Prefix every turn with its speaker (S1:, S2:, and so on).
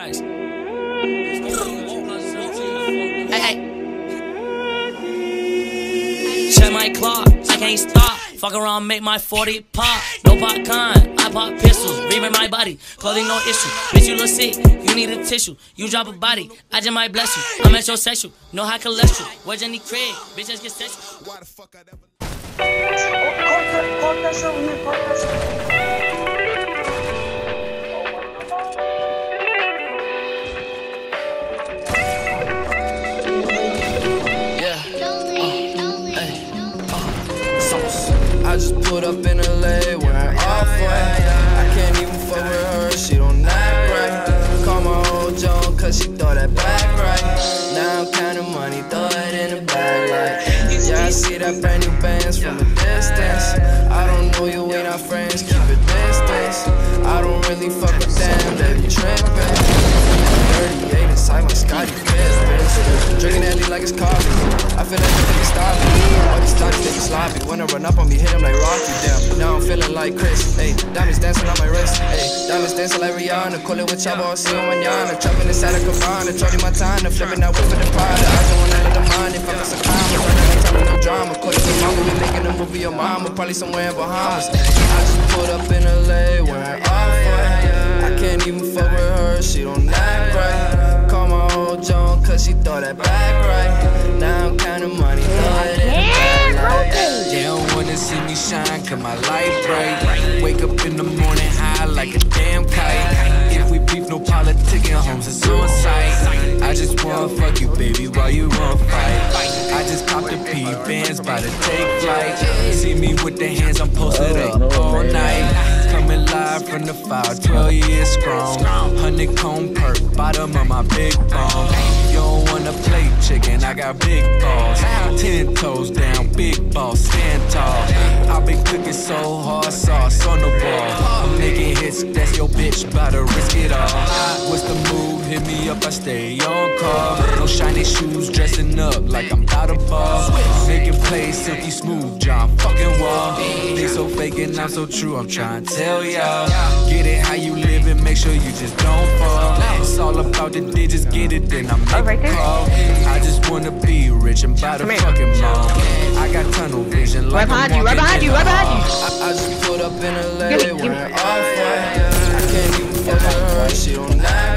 S1: Hey. Check my clock, I can't stop. Fuck around, make my 40 pop. No popcorn, I pop pistols. Reaming my body, clothing no issue. Bitch, you look sick, you need a tissue. You drop a body, I just might bless you. I'm metrosexual, no high cholesterol. Where's Jenny Craig? Bitch, just get sexual. Why the fuck I never...
S2: I just pulled up in LA wearing off-white. I can't even fuck with her, she don't act right. Call my old Joan cause she throw that back right. Now I'm counting money, throw it in the bag like yeah, I see that brand new bands from a distance. I don't know you, we not friends, keep a distance. I don't really fuck with them, they be trippin'. 38 inside my Scotty bitch. Drinking that lean like it's coffee. I feel like they can stop me. All these thoughts, they be sloppy. Wanna run up on me, hit them like Rocky. Damn, now I'm feeling like Chris. Ayy, diamonds dancing on my wrist. Ayy, diamonds dancing like Rihanna. Call it with Chavo, see you mañana. Trapping inside a cabana. Charging my time, flipping that whip for the Prada. I don't wanna let them mind. If I'm some commas, I'm not telling no drama. Call it your mama, we making a movie. Your mama, probably somewhere in Bahamas. I just pulled up in LA wearing off-white. I can't even fuck with her, she don't act right. Call my old Joan cause she throw that back right. Now I'm counting money, throw it in the bag like
S3: they don't wanna see me shine cause my light bright. Wake up in the morning high like a damn kite. If we beef, no politicking, homes is on sight. I just wanna fuck you, baby, while you wanna fight. I just copped the P-Bands, bout to take flight. See me with the hands, I'm posted up all night. Coming live from the file, 12 years strong. Honeycomb perk, bottom of my big bone. You don't wanna play chicken, I got big balls. 10 toes down, big balls, stand tall. I've been cooking so hard, sauce on the ball. I'm making hits, that's your bitch, bout to risk it all. What's the move? Hit me up, I stay on call. No shiny shoes, dressing up like I'm bout to ball. Making plays, silky smooth, John fucking Wall. They so fake and I'm so true, I'm trying to tell y'all. Get it how you live and make sure you just don't fall. It's all about the digits, get it, then I make a call. I just wanna be rich and buy the fucking mall. I got tunnel vision like
S4: right behind you.
S2: I just pulled up in LA wearing off-white. I can't even fuck with her, she don't act